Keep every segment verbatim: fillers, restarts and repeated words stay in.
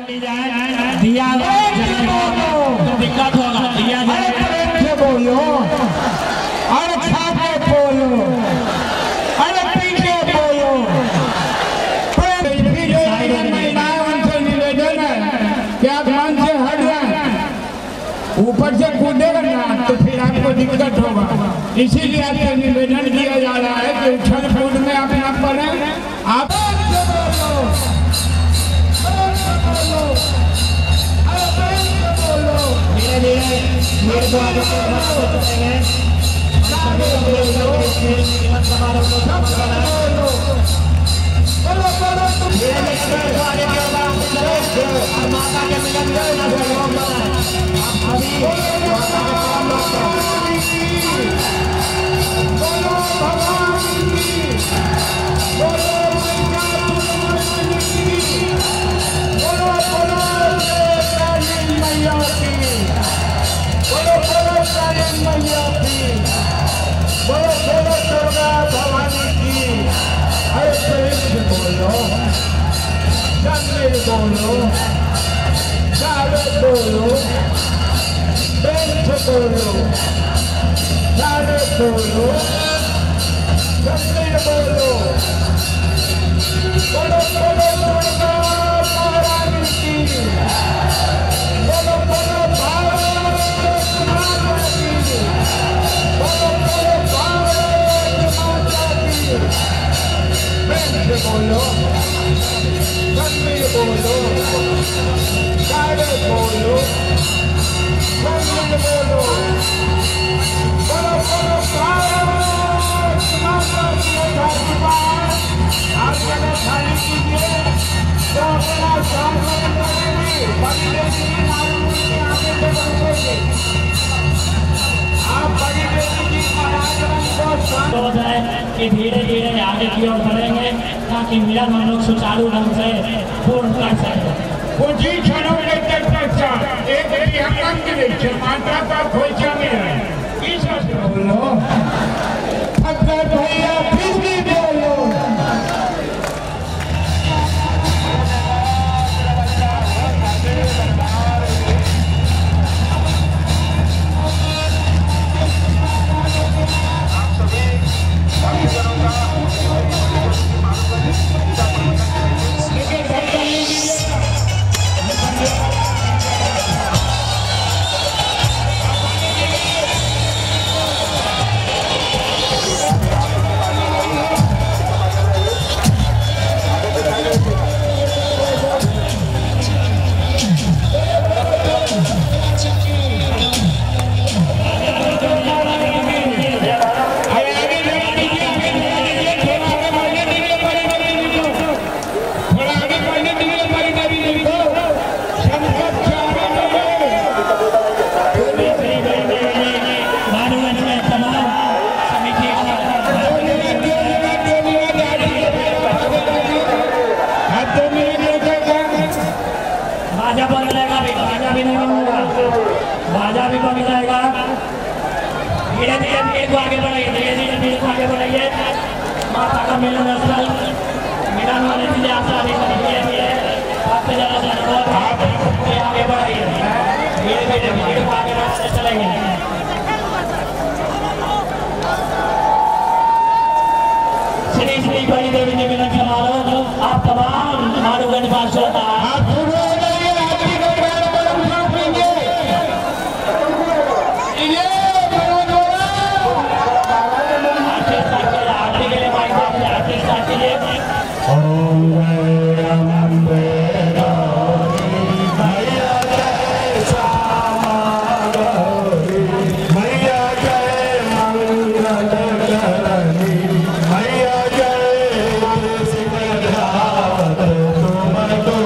दिया तो दिक्कत होगा। दिया जाए बोलो, अरे खा के बोलो, अरे पी के बोलो। महिलाएं उनसे निवेदन है कि आप मन से हट जाए, ऊपर से कूदेगा ना तो फिर आपको दिक्कत होगा। इसीलिए आपसे निवेदन किया जा रहा है कि उछल कूद में आप न पड़े। आप धीरे धीरे भीड़ को आगे बढ़ाएंगे। माता के मिलन बोलो, सारे बोलो, बेंच बोलो, सारे बोलो, जमीन बोलो, बोलो बोलो दुर्गा महारानी की, बोलो बोलो भारत माता की, बोलो बोलो भारत माता की। बेंच बोलो, जमीन बोलो, सारे बोलो, जमीन बोलो, बोलो बोलो भारत माता की। आप जगह खाली कीजिए तो अपना सामने करेंगे, बड़ी बेटी की नाम के आगे तो बढ़ेंगे। आप बड़ी बेटी की महाराज को जाए कि धीरे धीरे आगे की ओर बढ़ेंगे ताकि मिलन हम लोग सुचारू ढंग से पूर्ण कर सकें। वो जी क्षणों के चर्चा एक बेटी हम काम के लिए मात्रा का कोई चाहे है इस बोलो अगर भैया फिर भी बोलो। माता का मिलन स्थल मिलन वाले चीजें आशा भी आपसे ज्यादा धन्यवाद। आगे बढ़ाइए, धीरे धीरे भीड़ को आगे बढ़ाते चलेंगे। श्री श्री बड़ी देवी जी मिलन समारोह आप तमाम मारूगंज पार्षद मैया जय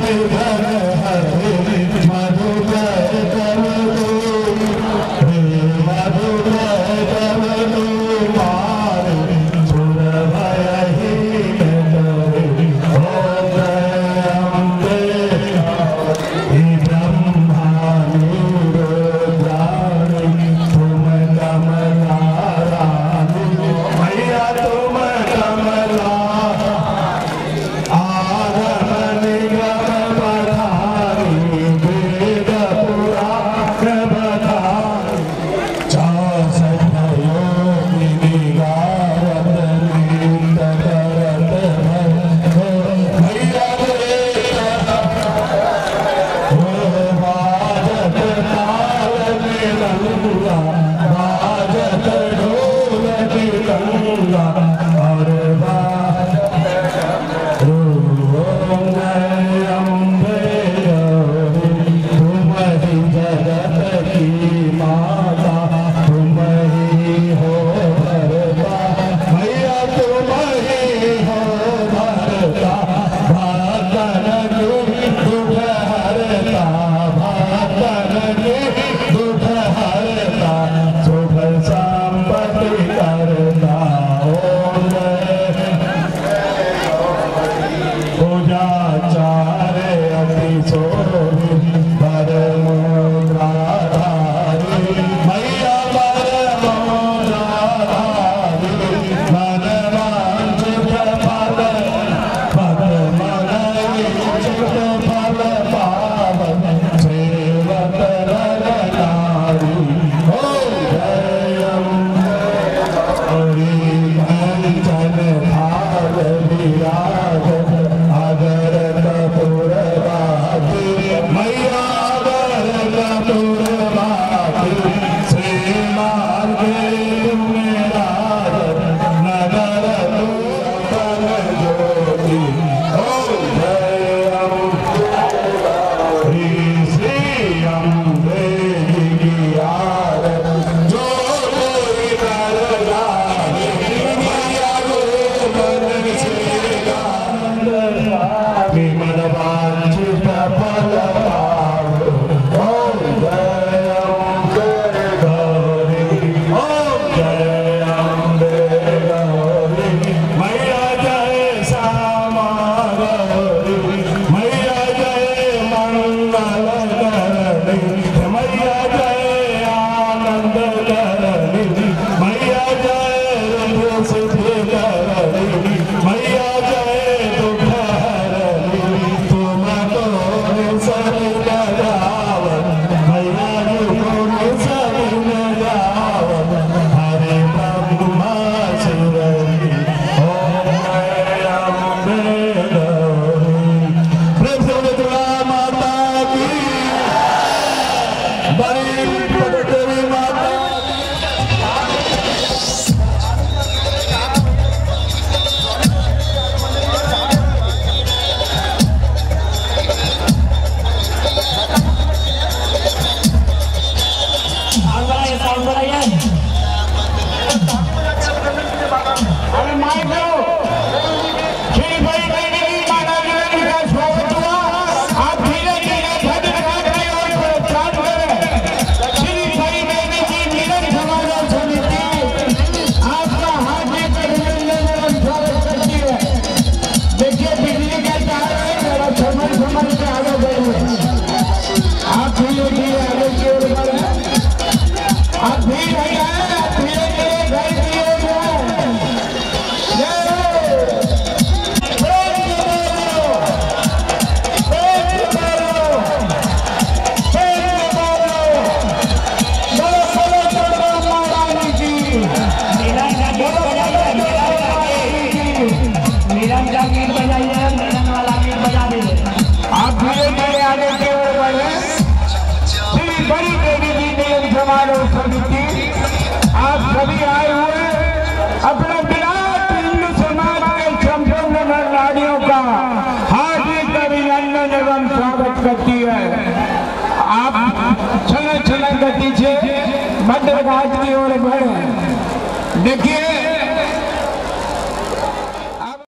आप सभी आए हुए अपने विराट हिंदू समाज के संपूर्ण नर नारियों का हार्दिक अभिनंदन एवं स्वागत करती है। आप छलन छलन गति से मध्य घाट की ओर बढ़े। देखिए